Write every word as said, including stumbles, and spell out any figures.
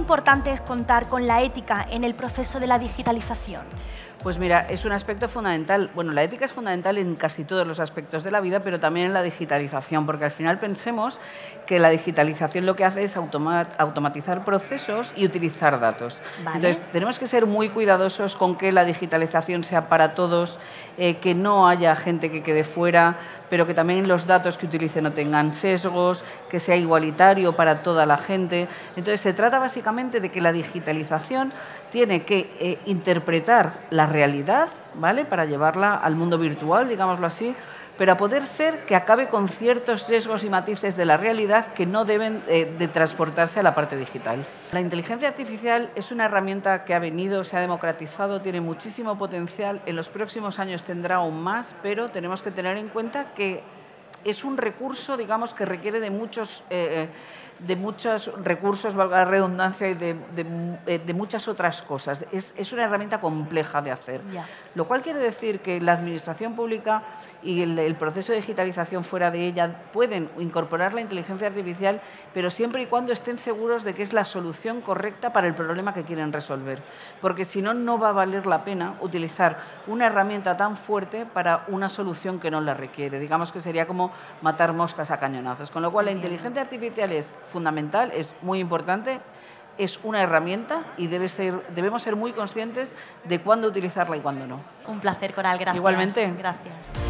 importante es contar con la ética en el proceso de la digitalización? Pues mira, es un aspecto fundamental. Bueno, la ética es fundamental en casi todos los aspectos de la vida, pero también en la digitalización, porque al final pensemos que la digitalización lo que hace es automatizar procesos y utilizar datos. Vale. Entonces, tenemos que ser muy cuidadosos con que la digitalización sea para todos, eh, que no haya gente que quede fuera, pero que también los datos que utilice no tengan sesgos, que sea igualitario para toda la gente. Entonces, se trata básicamente de que la digitalización tiene que eh, interpretar la realidad, ¿vale?, para llevarla al mundo virtual, digámoslo así, pero a poder ser que acabe con ciertos sesgos y matices de la realidad que no deben eh, de transportarse a la parte digital. La inteligencia artificial es una herramienta que ha venido, se ha democratizado, tiene muchísimo potencial, en los próximos años tendrá aún más, pero tenemos que tener en cuenta que es un recurso, digamos, que requiere de muchos, eh, de muchos recursos, valga la redundancia, y de, de, de muchas otras cosas. Es, es una herramienta compleja de hacer. Ya. Lo cual quiere decir que la administración pública y el, el proceso de digitalización fuera de ella pueden incorporar la inteligencia artificial, pero siempre y cuando estén seguros de que es la solución correcta para el problema que quieren resolver. Porque si no, no va a valer la pena utilizar una herramienta tan fuerte para una solución que no la requiere. Digamos que sería como matar moscas a cañonazos. Con lo cual, la inteligencia artificial es fundamental, es muy importante, es una herramienta y debe ser, debemos ser muy conscientes de cuándo utilizarla y cuándo no. Un placer, Coral. Gracias. Igualmente. Gracias.